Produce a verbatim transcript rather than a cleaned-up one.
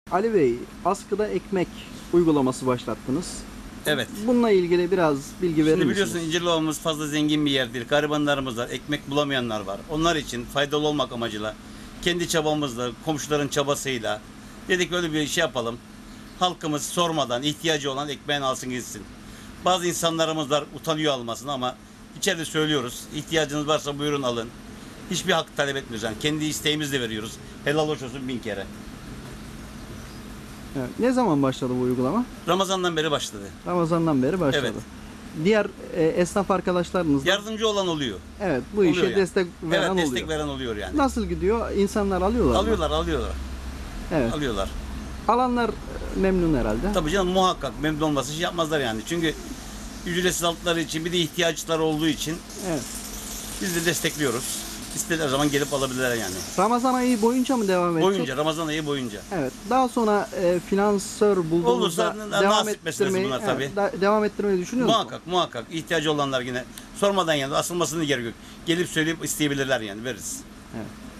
Ali Bey, askıda ekmek uygulaması başlattınız. Evet. Bununla ilgili biraz bilgi verir Şimdi misiniz? biliyorsun İncirliova'mız fazla zengin bir yer değil. Garibanlarımız var, ekmek bulamayanlar var. Onlar için faydalı olmak amacıyla, kendi çabamızla, komşuların çabasıyla dedik öyle bir şey yapalım. Halkımız sormadan ihtiyacı olan ekmeğini alsın gitsin. Bazı insanlarımız var utanıyor almasın ama içeride söylüyoruz. İhtiyacınız varsa buyurun alın. Hiçbir hak talep etmiyoruz. Yani kendi isteğimizle veriyoruz. Helal hoş olsun bin kere. Evet. Ne zaman başladı bu uygulama? Ramazan'dan beri başladı. Ramazan'dan beri başladı. Evet. Diğer e, esnaf arkadaşlarınız da Yardımcı olan oluyor. evet bu Oluyor işe yani. destek veren Evet destek oluyor. veren oluyor yani. Nasıl gidiyor? İnsanlar alıyorlar mı? Alıyorlar, alıyorlar. Evet. Alıyorlar. Alanlar e, memnun herhalde. Tabii canım muhakkak memnun olması şey yapmazlar yani. Çünkü ücretsiz aldıkları için bir de ihtiyaçları olduğu için Evet. biz de destekliyoruz. İstediği zaman gelip alabilirler yani. Ramazan ayı boyunca mı devam edecek? Boyunca, Ramazan ayı boyunca. Evet. Daha sonra e, finansör bulduğunuzda Olursa na- devam nasip meselesi ettirmeyi, bunlar evet, tabii. da- devam ettirmeyi düşünüyor musunuz? Muhakkak, muhakkak. ihtiyacı olanlar yine sormadan yani asılmasını gerek yok. Gelip söyleyip isteyebilirler yani veririz. Evet.